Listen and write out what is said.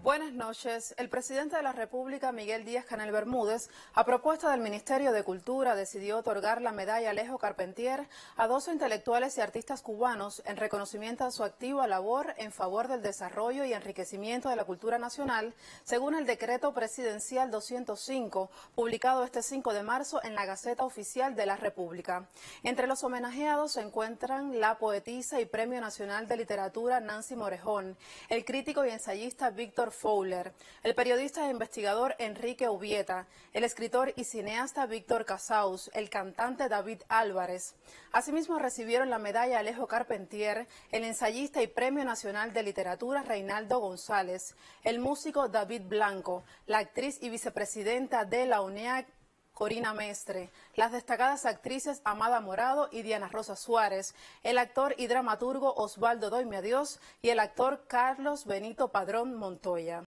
Buenas noches. El presidente de la República, Miguel Díaz-Canel Bermúdez, a propuesta del Ministerio de Cultura, decidió otorgar la medalla Alejo Carpentier a 12 intelectuales y artistas cubanos en reconocimiento a su activa labor en favor del desarrollo y enriquecimiento de la cultura nacional, según el decreto presidencial 205, publicado este 5 de marzo en la Gaceta Oficial de la República. Entre los homenajeados se encuentran la poetisa y Premio Nacional de Literatura Nancy Morejón, el crítico y ensayista Víctor Fowler, el periodista e investigador Enrique Ubieta, el escritor y cineasta Víctor Casaus, el cantante David Álvarez. Asimismo recibieron la medalla Alejo Carpentier, el ensayista y Premio Nacional de Literatura Reinaldo González, el músico David Blanco, la actriz y vicepresidenta de la UNEAC Corina Mestre, las destacadas actrices Amada Morado y Diana Rosa Suárez, el actor y dramaturgo Osvaldo Doime Dios y el actor Carlos Benito Padrón Montoya.